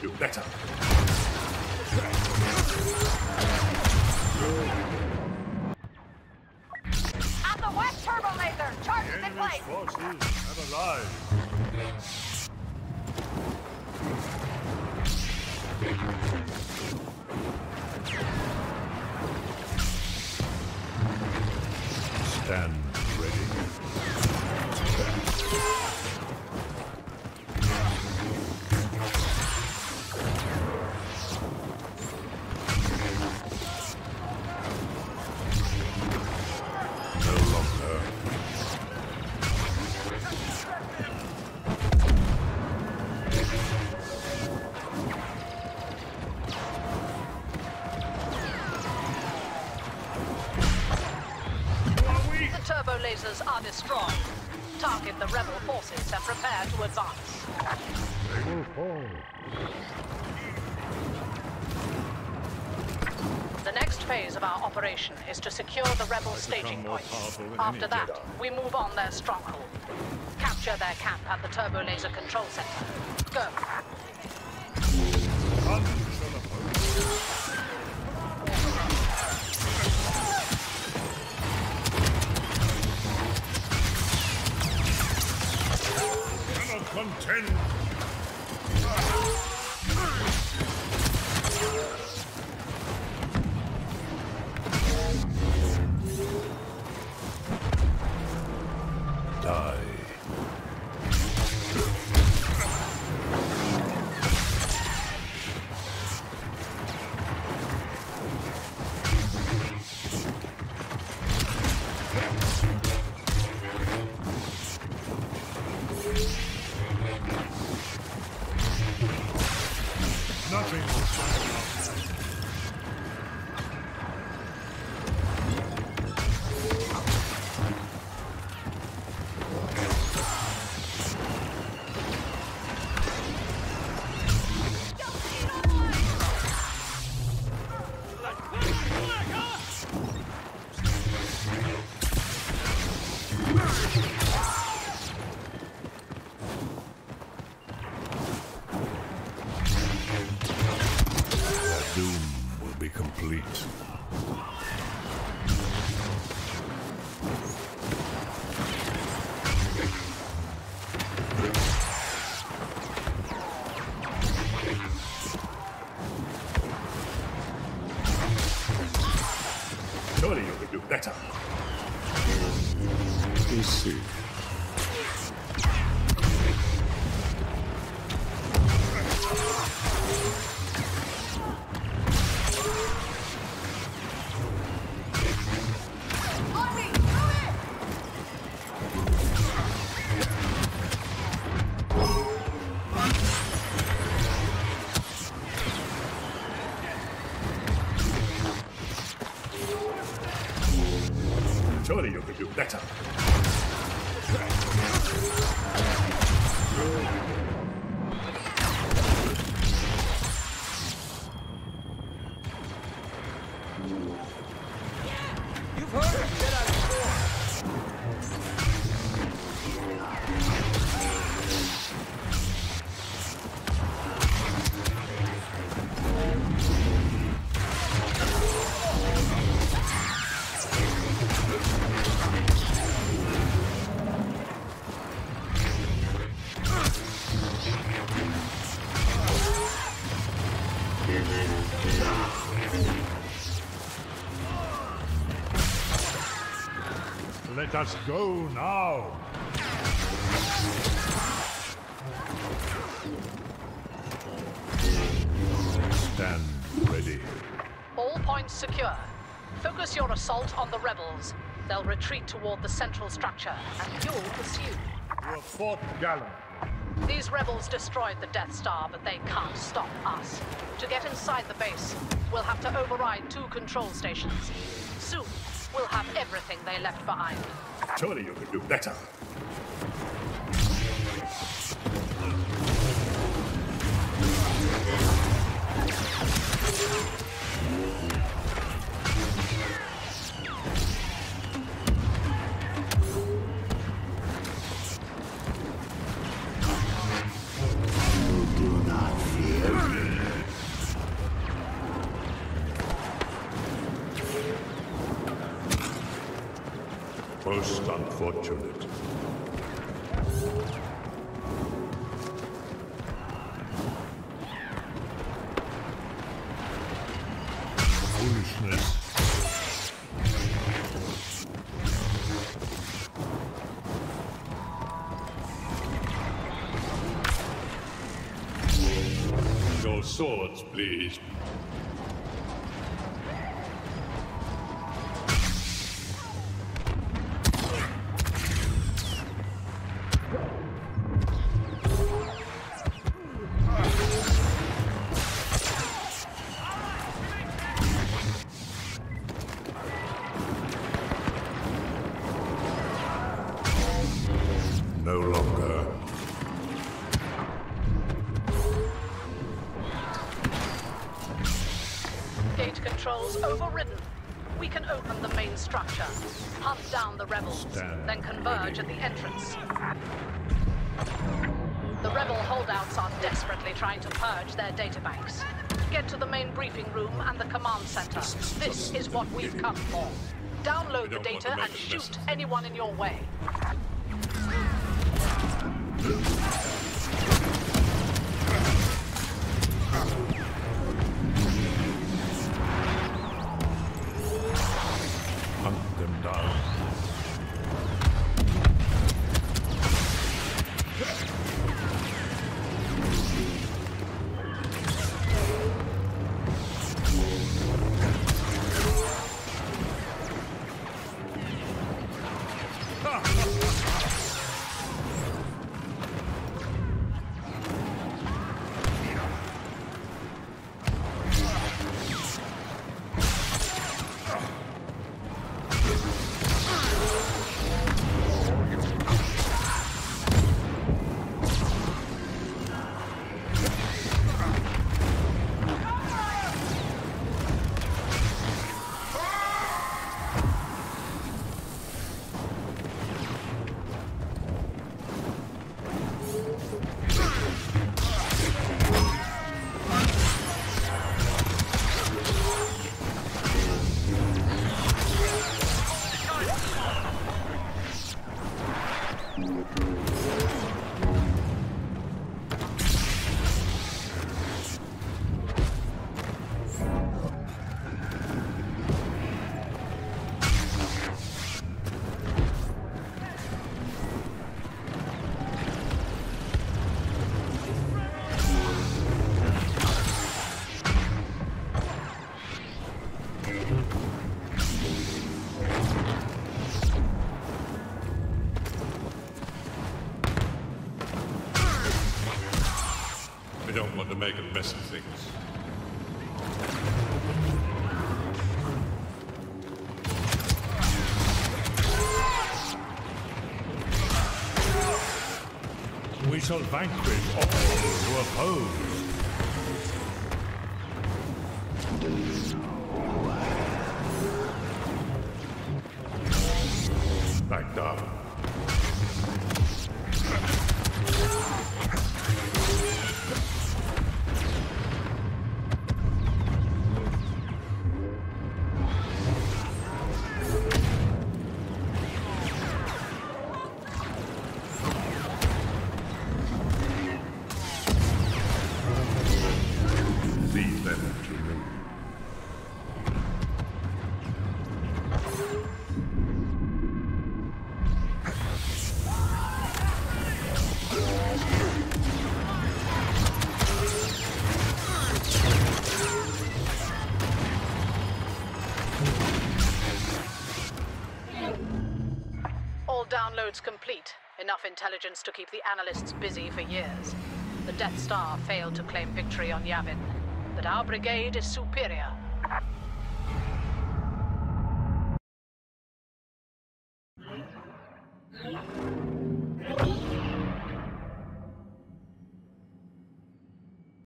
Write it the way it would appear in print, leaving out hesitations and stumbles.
do better. At the west turbo laser, charges in place. Forces are alive. Stand ready. No longer. The turbo lasers are destroyed. Target the rebel forces and prepare to advance. They will fall. The next phase of our operation is to secure the rebel staging more points. powerful than After any that, Jedi. we move on their stronghold. Capture their camp at the turbo laser control center. Go. None shall oppose. Cannot contend. Die. Nothing will stand up. Their doom will be complete. Surely you could do better. We'll see. Surely you could do better. You've heard of Jedi before. Let us go now. Stand ready. All points secure. Focus your assault on the rebels. They'll retreat toward the central structure, and you'll pursue. You have fought gallantly. These rebels destroyed the Death Star, but they can't stop us. To get inside the base, we'll have to override 2 control stations. Soon, we'll have everything they left behind. Surely you could do better. You do not fear me. Most unfortunate. Foolishness. Your swords, please. No longer. Gate controls overridden. We can open the main structure, hunt down the rebels, then converge at the entrance. The rebel holdouts are desperately trying to purge their databanks. Get to the main briefing room and the command center. This is what we've come for. Download the data and shoot anyone in your way. Hunt them down. I don't want to make a mess of things. We shall vanquish all who oppose. Back down. Leave them to me. All downloads complete. Enough intelligence to keep the analysts busy for years. The Death Star failed to claim victory on Yavin, but our brigade is superior.